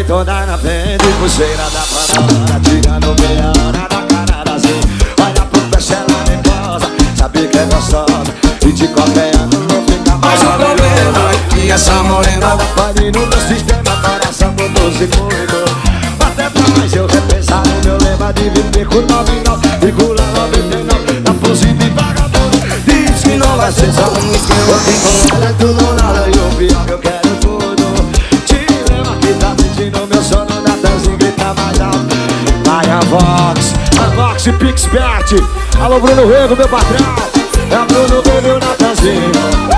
toda na frente, pulseira da panela, tirando meia hora da cara da Zê. Olha pro peixe, ela nervosa, sabe que é gostosa, e de qualquer ano não fica mais. Mas o problema é que essa morena pode no meu sistema, coração mudou, se cuidou. Até pra mais eu repensar no meu lema de viver com 99 e com 99 na pose de vagabundo. Diz que não vai ser só um esquema, que com ela é tudo ou nada, e o pior que eu quero tudo. Te lembra que tá sentindo meu sono, Natanzinho grita mais alto. Vai a Vox e Pixpert. Alô Bruno Rego, meu patrão. É a Bruno Rego e o Natanzinho.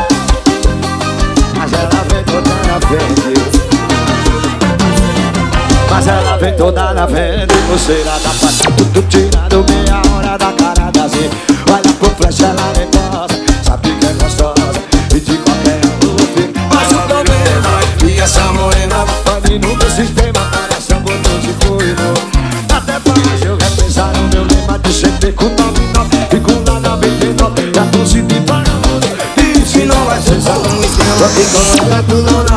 Mas ela vem toda na frente, mas ela vem toda na frente, pulseira da pata, tudo tirando meia hora da cara da Zê. Olha pro flash, ela nervosa, sabe que é gostosa, e de qualquer ano fica. Mas o problema é que essa morena pode no meu sistema, coração botou de cuidou. Até pra mais eu repensar no meu lema de CP com 99 e com lá 99 já tô se de vagabundo. Diz que não vai ser só um esquema, que com ela é tudo ou nada.